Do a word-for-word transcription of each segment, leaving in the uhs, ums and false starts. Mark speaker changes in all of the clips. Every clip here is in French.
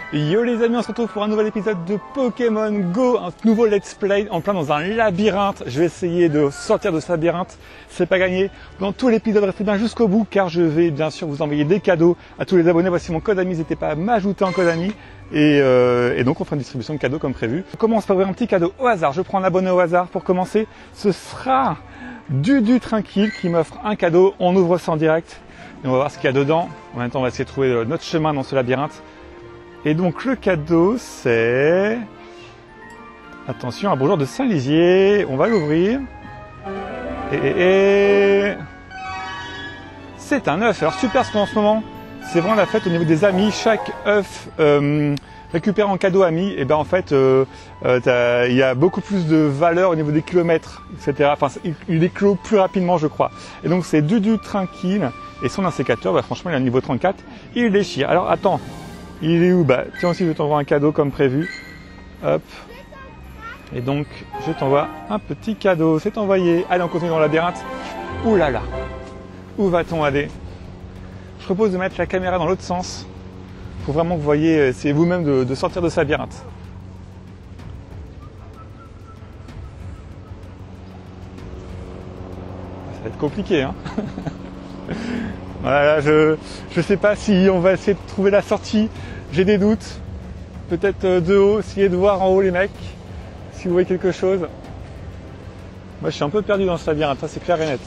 Speaker 1: Yo les amis, on se retrouve pour un nouvel épisode de Pokémon Go, un nouveau let's play en plein dans un labyrinthe. Je vais essayer de sortir de ce labyrinthe, c'est pas gagné. Dans tout l'épisode, restez bien jusqu'au bout car je vais bien sûr vous envoyer des cadeaux à tous les abonnés. Voici mon code ami, n'hésitez pas à m'ajouter en code ami. Et, euh, et donc on fera une distribution de cadeaux comme prévu. Je commence par ouvrir un petit cadeau au hasard, je prends un abonné au hasard pour commencer. Ce sera Dudu Tranquille qui m'offre un cadeau, on ouvre ça en direct. Et on va voir ce qu'il y a dedans. En même temps on va essayer de trouver notre chemin dans ce labyrinthe. Et donc le cadeau c'est... Attention, un bonjour de Saint-Lizier. On va l'ouvrir. Et, et, et... C'est un œuf. Alors super ce qu'on a en ce moment. C'est vraiment la fête au niveau des amis. Chaque œuf euh, récupéré en cadeau ami, et ben en fait euh, euh, il y a beaucoup plus de valeur au niveau des kilomètres, et cetera. Enfin, il éclot plus rapidement je crois. Et donc c'est Dudu Tranquille. Et son insécateur, bah, franchement il est à niveau trente-quatre. Il déchire. Alors attends. Il est où? Bah tiens aussi je t'envoie un cadeau comme prévu. Hop. Et donc je t'envoie un petit cadeau. C'est envoyé. Allez on continue dans le labyrinthe. Ouh là là. Où va-t-on aller? Je propose de mettre la caméra dans l'autre sens. Pour vraiment que vous voyez, c'est vous-même de, de sortir de ce labyrinthe. Ça va être compliqué hein. Voilà, je ne sais pas si on va essayer de trouver la sortie. J'ai des doutes. Peut-être de haut, essayer de voir en haut les mecs. Si vous voyez quelque chose. Moi, je suis un peu perdu dans ce labyrinthe, ça c'est clair et net.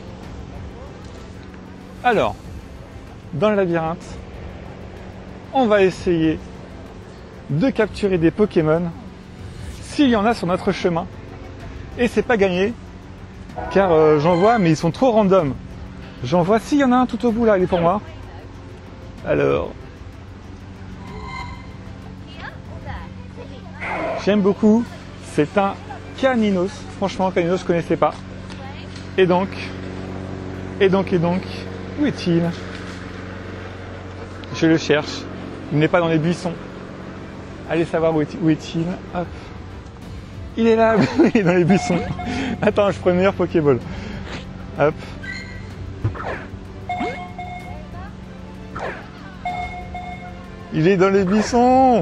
Speaker 1: Alors, dans le labyrinthe, on va essayer de capturer des Pokémon s'il y en a sur notre chemin. Et c'est pas gagné, car euh, j'en vois, mais ils sont trop random. J'en vois, s'il y en a un tout au bout là, il est pour moi. Alors, j'aime beaucoup, c'est un Caninos. Franchement, Caninos, je ne connaissais pas. Et donc, et donc, et donc, où est-il? Je le cherche, il n'est pas dans les buissons. Allez savoir où est-il. Hop. Il est là, il est dans les buissons. Attends, je prends une meilleure Pokéball. Hop. Il est dans les buissons.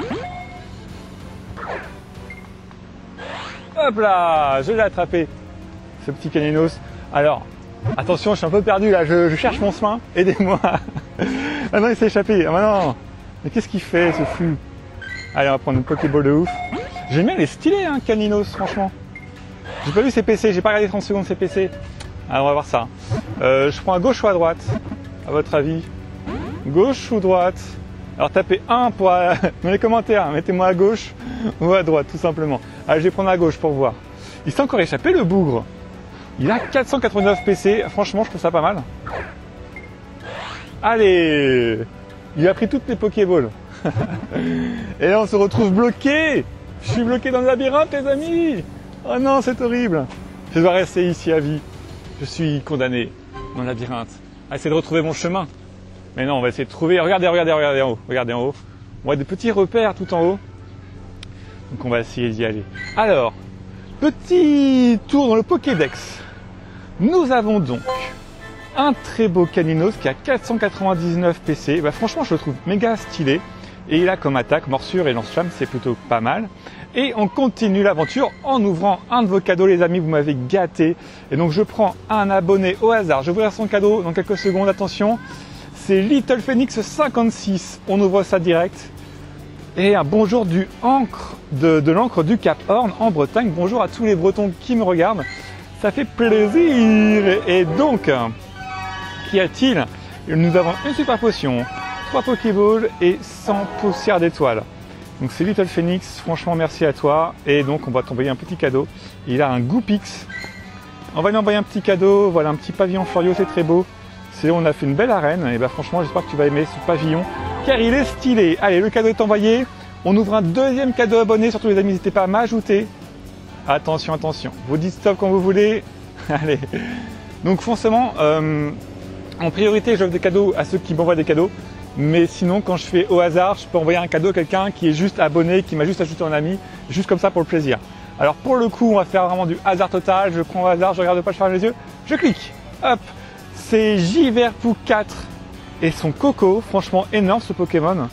Speaker 1: Hop là, je l'ai attrapé, ce petit Caninos. Alors, attention, je suis un peu perdu là, je, je cherche mon chemin, aidez-moi. Ah non, il s'est échappé, ah non. Mais qu'est-ce qu'il fait ce fou? Allez, on va prendre une Pokéball de ouf. J'aime bien les stylés, hein, Caninos, franchement. J'ai pas vu ses P C, j'ai pas regardé trente secondes ses P C. Alors, on va voir ça. Euh, je prends à gauche ou à droite, à votre avis? Gauche ou droite? Alors tapez un pour, euh, dans les commentaires, mettez-moi à gauche ou à droite tout simplement. Allez, je vais prendre à gauche pour voir. Il s'est encore échappé le bougre. Il a quatre cent quatre-vingt-neuf P C, franchement je trouve ça pas mal. Allez, il a pris toutes les Pokéballs. Et là on se retrouve bloqué. Je suis bloqué dans le labyrinthe les amis. Oh non c'est horrible. Je dois rester ici à vie. Je suis condamné dans le labyrinthe. À essayer de retrouver mon chemin. Mais non, on va essayer de trouver. Regardez, regardez, regardez en haut. Regardez en haut. On voit des petits repères tout en haut. Donc on va essayer d'y aller. Alors, petit tour dans le Pokédex. Nous avons donc un très beau Caninos qui a quatre cent quatre-vingt-dix-neuf P C. Bah, franchement, je le trouve méga stylé. Et il a comme attaque morsure et lance-flamme, c'est plutôt pas mal. Et on continue l'aventure en ouvrant un de vos cadeaux, les amis. Vous m'avez gâté. Et donc je prends un abonné au hasard. Je vais ouvrir son cadeau dans quelques secondes. Attention. C'est Little Phoenix cinquante-six, on ouvre ça direct. Et un bonjour du ancre, de, de l'encre du Cap Horn en Bretagne. Bonjour à tous les Bretons qui me regardent, ça fait plaisir. Et donc, qu'y a-t-il? Nous avons une super potion, trois Pokéballs et cent poussières d'étoiles. Donc c'est Little Phoenix, franchement merci à toi. Et donc on va t'envoyer un petit cadeau. Il a un Goopix. On va lui envoyer un petit cadeau, voilà un petit pavillon Florio, c'est très beau. C'est, on a fait une belle arène et ben franchement j'espère que tu vas aimer ce pavillon car il est stylé. Allez, le cadeau est envoyé. On ouvre un deuxième cadeau abonné. Surtout les amis, n'hésitez pas à m'ajouter. Attention, attention. Vous dites stop quand vous voulez. Allez. Donc forcément, euh, en priorité, j'offre des cadeaux à ceux qui m'envoient des cadeaux. Mais sinon, quand je fais au hasard, je peux envoyer un cadeau à quelqu'un qui est juste abonné, qui m'a juste ajouté en ami, juste comme ça pour le plaisir. Alors pour le coup, on va faire vraiment du hasard total. Je prends au hasard, je regarde pas, je ferme les yeux, je clique. Hop. C'est Jiverpou quatre et son Coco, franchement énorme ce Pokémon.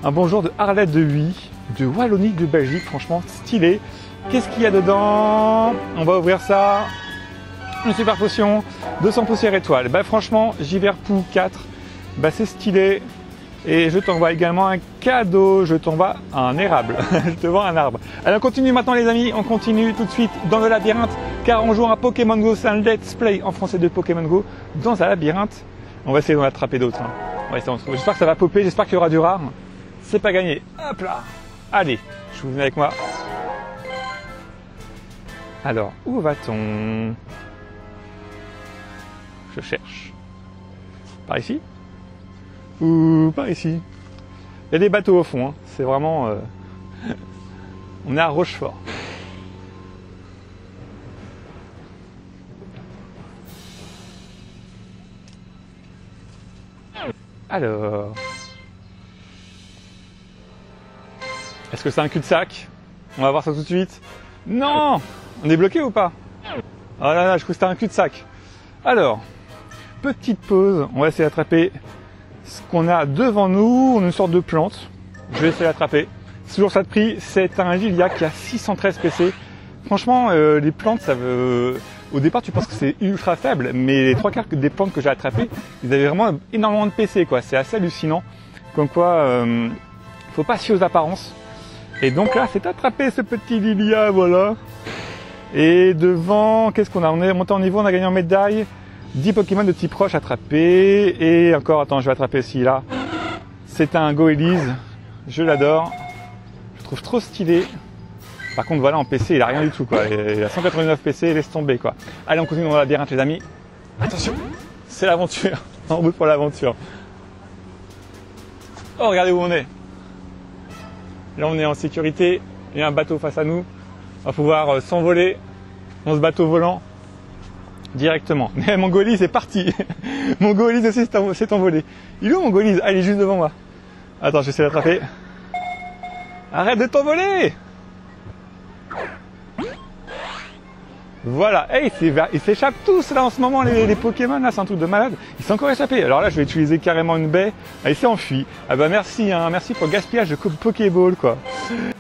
Speaker 1: Un bonjour de Arlette de Huy, de Wallonie de Belgique, franchement stylé. Qu'est-ce qu'il y a dedans? On va ouvrir ça. Une super potion, deux cents poussières étoiles. Bah franchement, Giverpoo quatre, bah c'est stylé. Et je t'envoie également un cadeau, je t'envoie un érable, je te vends un arbre. Allez, on continue maintenant les amis, on continue tout de suite dans le labyrinthe, car on joue à Pokémon Go, c'est un let's play en français de Pokémon Go, dans un labyrinthe. On va essayer d'en attraper d'autres. Hein. On va essayer d'en trouver. J'espère que ça va popper, j'espère qu'il y aura du rare. C'est pas gagné. Hop là. Allez, je vous venez avec moi. Alors, où va-t-on? Je cherche. Par ici? Ou par ici? Il y a des bateaux au fond, hein. C'est vraiment... Euh... On est à Rochefort. Alors... Est-ce que c'est un cul-de-sac? On va voir ça tout de suite. Non! On est bloqué ou pas? Oh là là, je crois que c'était un cul-de-sac. Alors, petite pause, on va essayer d'attraper ce qu'on a devant nous. On a une sorte de plante. Je vais essayer d'attraper. C'est toujours ça de prix. C'est un Lilia qui a six cent treize P C. Franchement, euh, les plantes, ça veut... Au départ, tu penses que c'est ultra faible, mais les trois quarts des plantes que j'ai attrapées, ils avaient vraiment énormément de P C, quoi. C'est assez hallucinant. Comme quoi, euh, faut pas se fier aux apparences. Et donc là, c'est attrapé ce petit Lilia, voilà. Et devant, qu'est-ce qu'on a? On est monté en niveau, on a gagné en médaille. dix Pokémon de type roche attrapés. Et encore, attends, je vais attraper celui-là. C'est un Goélise. Je l'adore. Je le trouve trop stylé. Par contre, voilà, en P C, il a rien du tout, quoi. Il a cent quatre-vingt-neuf P C, laisse tomber, quoi. Allez, on continue dans le labyrinthe, les amis. Attention, c'est l'aventure. En route pour l'aventure. Oh, regardez où on est. Là, on est en sécurité. Il y a un bateau face à nous. On va pouvoir euh, s'envoler dans ce bateau volant directement. Mais mon Goélise est parti. Mon Goélise aussi s'est envolé. Il est où mon Goélise? Ah, il est juste devant moi. Attends, je vais essayer d'attraper. Arrête de t'envoler! Voilà. Hey, ils s'échappent tous là en ce moment, les, les Pokémon là, c'est un truc de malade. Ils sont encore échappés. Alors là, je vais utiliser carrément une baie. Ah, il s'est enfui. Ah bah merci, hein, merci pour le gaspillage de Pokéball, quoi.